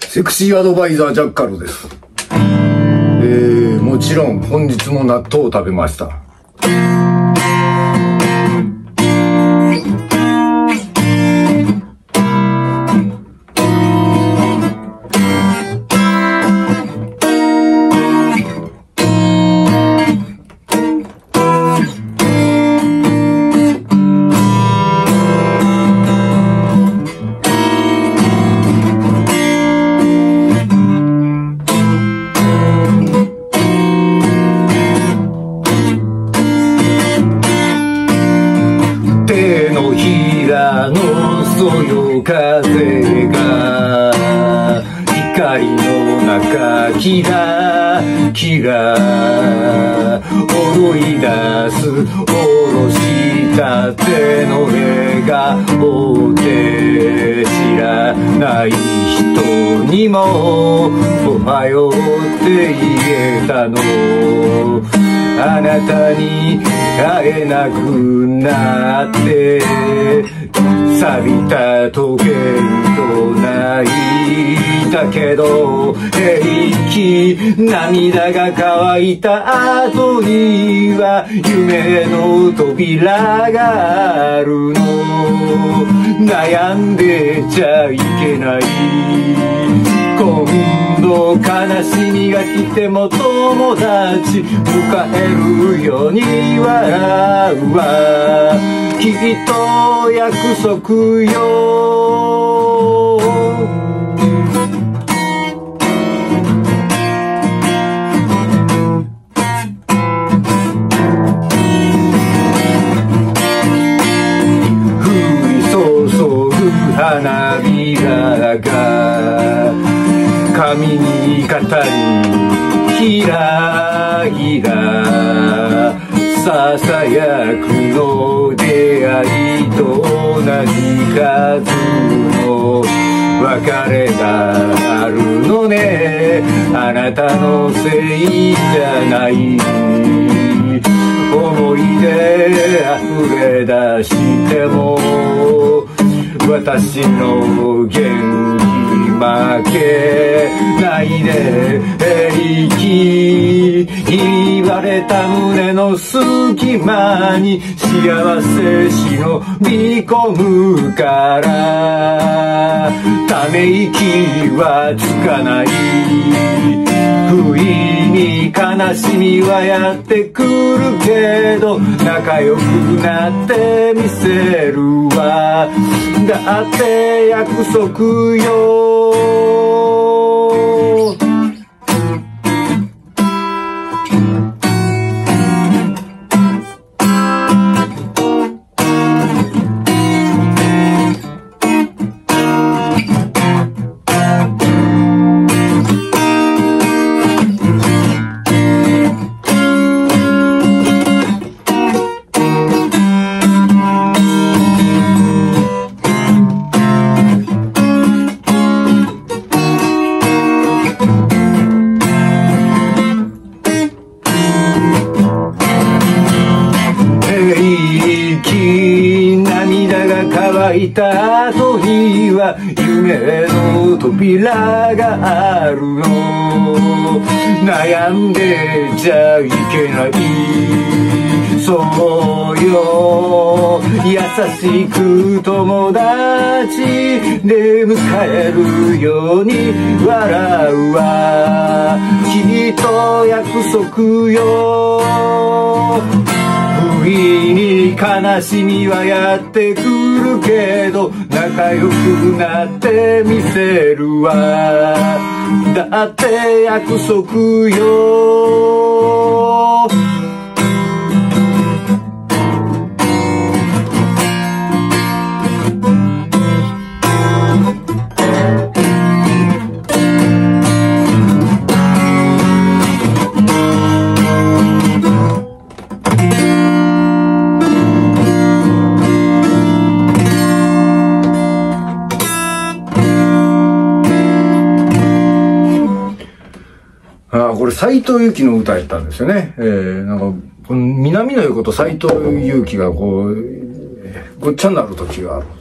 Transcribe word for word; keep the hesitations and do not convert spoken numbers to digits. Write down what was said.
セクシーアドバイザージャッカルです。えー、もちろん本日も納豆を食べました。そよ風が光の中キラキラ踊り出す下ろした手の笑顔で知らない人にもおはようって言えたの。あなたに会えなくなって錆びた時計と泣いたけど平気。涙が乾いた後には夢の扉があるの。悩んでちゃいけない。今度悲しみが来ても友達迎えるように笑うわ。きっと約束よ。降り注ぐ花びらが髪に語りひらひらささやくの出会いと同じ数の別れがあるのね。あなたのせいじゃない。思い出溢れ出しても私の元気負けないで平気。言われた胸の隙間に幸せ忍び込むからため息はつかない。不意に悲しみはやってくるけど仲良くなってみせるわ。だって約束よ。涙が乾いた後には夢の扉があるの。悩んでちゃいけない。そうよ優しく友達で迎えるように笑うわ。きっと約束よ。不意に悲しみはやってくるけど仲良くなってみせるわ。だって約束よ。あこれ斎藤由貴の歌やったんですよね。えー、なんかこの南野陽子と斎藤由貴がこうごっちゃになる時がある。